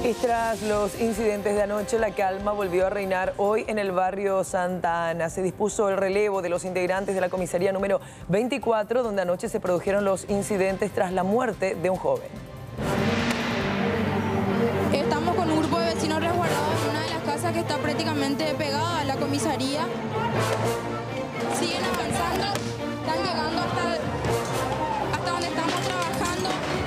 Y tras los incidentes de anoche, la calma volvió a reinar hoy en el barrio Santa Ana. Se dispuso el relevo de los integrantes de la comisaría número 24, donde anoche se produjeron los incidentes tras la muerte de un joven. Estamos con un grupo de vecinos resguardados en una de las casas que está prácticamente pegada a la comisaría. Siguen avanzando, están llegando hasta donde estamos trabajando.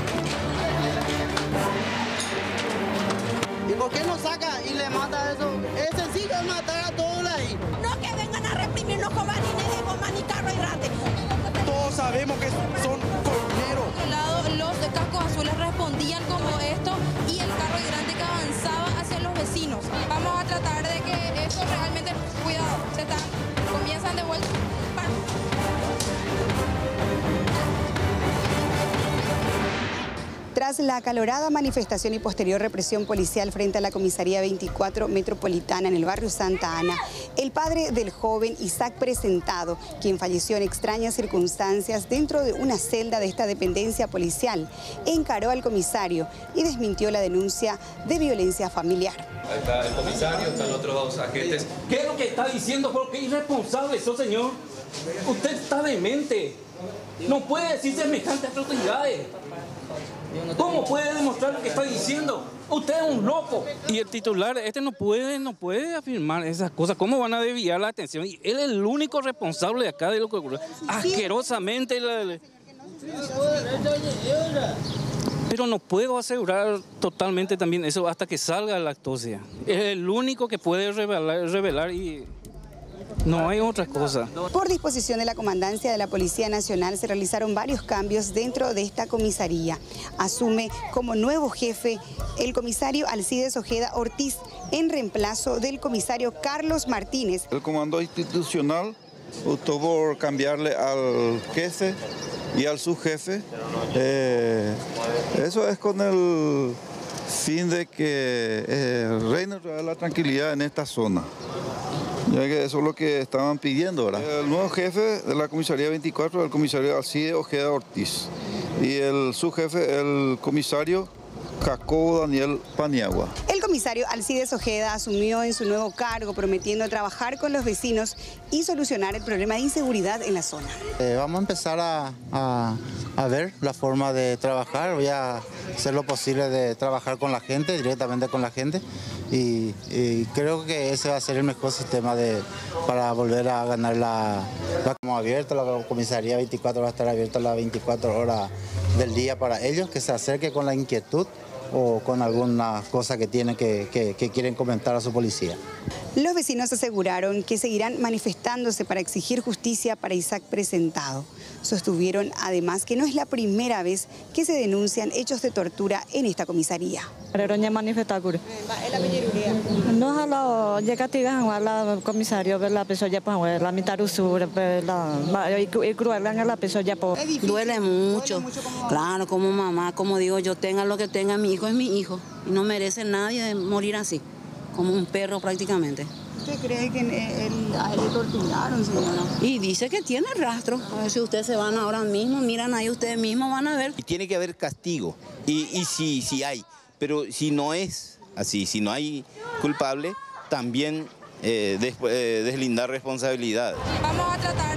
¿Y por qué no saca y le mata a eso? Es sencillo matar a todos ahí. No que vengan a reprimirnos con balines de goma ni carro hidrante. Todos sabemos que son corneros. Por un lado, los de cascos azules respondían como esto y el carro hidrante que avanzaba hacia los vecinos. Vamos a tratar de que esto realmente, cuidado, comienzan de vuelta. Tras la acalorada manifestación y posterior represión policial frente a la comisaría 24 metropolitana en el barrio Santa Ana, el padre del joven Isaac Presentado, quien falleció en extrañas circunstancias dentro de una celda de esta dependencia policial, encaró al comisario y desmintió la denuncia de violencia familiar. Ahí está el comisario, están los otros dos agentes. ¿Qué es lo que está diciendo? ¿Qué irresponsable eso, señor? Usted está demente. No puede decir semejantes atrocidades. ¿Cómo puede demostrar lo que está diciendo? Usted es un loco. Y el titular, no puede afirmar esas cosas. ¿Cómo van a desviar la atención? Y él es el único responsable de acá de lo que ocurrió. Asquerosamente. Pero no puedo asegurar totalmente también eso hasta que salga la autopsia. Es el único que puede revelar y no hay otra cosa. Por disposición de la Comandancia de la Policía Nacional se realizaron varios cambios dentro de esta comisaría. Asume como nuevo jefe el comisario Alcides Ojeda Ortiz en reemplazo del comisario Carlos Martínez. El comando institucional optó por cambiarle al jefe y al subjefe. Eso es con el fin de que reine la tranquilidad en esta zona. Ya que eso es lo que estaban pidiendo ahora. El nuevo jefe de la comisaría 24 es el comisario Alcides Ojeda Ortiz y el subjefe, el comisario Jacobo Daniel Paniagua. El comisario Alcides Ojeda asumió en su nuevo cargo prometiendo trabajar con los vecinos y solucionar el problema de inseguridad en la zona. Vamos a empezar a ver la forma de trabajar. Voy a hacer lo posible de trabajar con la gente, directamente con la gente. Y creo que ese va a ser el mejor sistema para volver a ganar como abierta. La comisaría 24 va a estar abierta las 24 horas del día para ellos, que se acerque con la inquietud o con alguna cosa que tienen que quieren comentar a su policía. Los vecinos aseguraron que seguirán manifestándose para exigir justicia para Isaac Presentado. Sostuvieron además que no es la primera vez que se denuncian hechos de tortura en esta comisaría. No llega la comisario la pesoya la mitad Duele mucho. Claro, como mamá, como digo yo, tenga lo que tenga, mi hijo es mi hijo. Y no merece nadie morir así, como un perro prácticamente. ¿Usted cree que a él le torturaron, señora? Y dice que tiene rastro. A ver si ustedes se van ahora mismo, miran ahí ustedes mismos, van a ver. Y tiene que haber castigo, y sí hay, pero si no es así, si no hay culpable, también deslindar responsabilidad. Vamos a tratar